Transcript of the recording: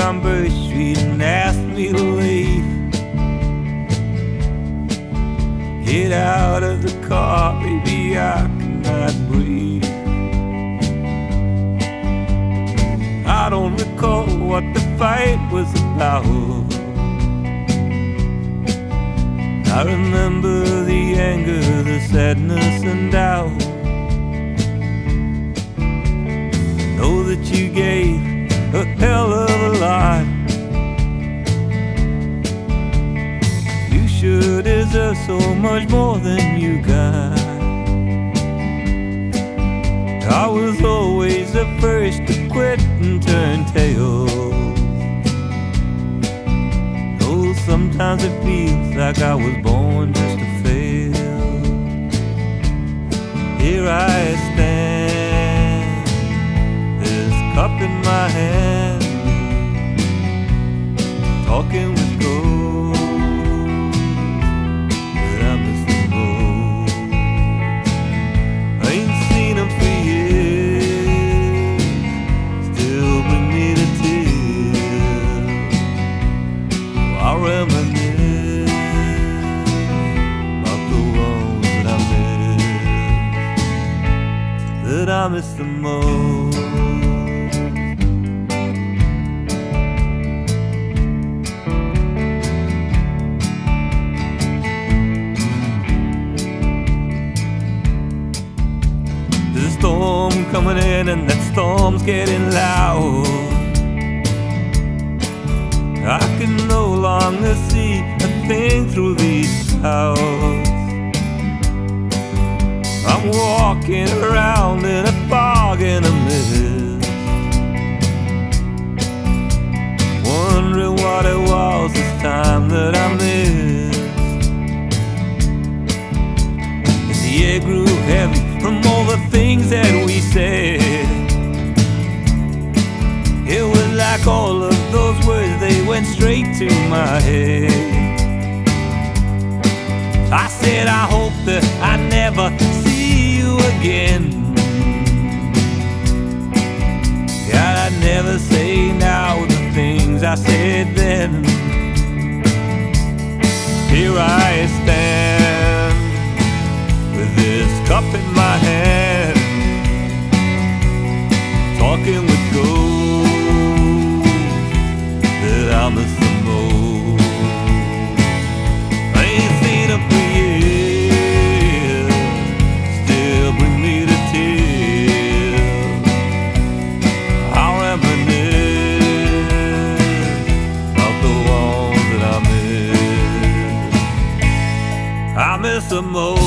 on Birch Street and asked me to leave. Get out of the car, baby, I cannot breathe. I don't recall what the fight was about. I remember the anger, the sadness and doubt. Know that you gave a hell of a lot. You sure deserve so much more than you got. I was always the first to quit and turn tail. Oh, sometimes it feels like I was born just to fail. Here I stand, this cup in my hand, talking with gold that I miss the most. I ain't seen him for years, still bring me to tears. I reminisce about the ones that I miss the most. There's a storm coming in and that storm's getting loud. I can no longer see a thing through these clouds. I'm walking around in a fog and a mist, wondering what it was this time that I missed. As the air grew heavy from all the things that we said, it was like all of those words, they went straight to my head. I said I hope that I never see you again. God, I'd never say now the things I said then. Here I stand with this cup in my hand, talking with gold that I miss the most. I ain't seen him for years, still bring me to tears. I reminisce about the ones that I miss. I miss the most.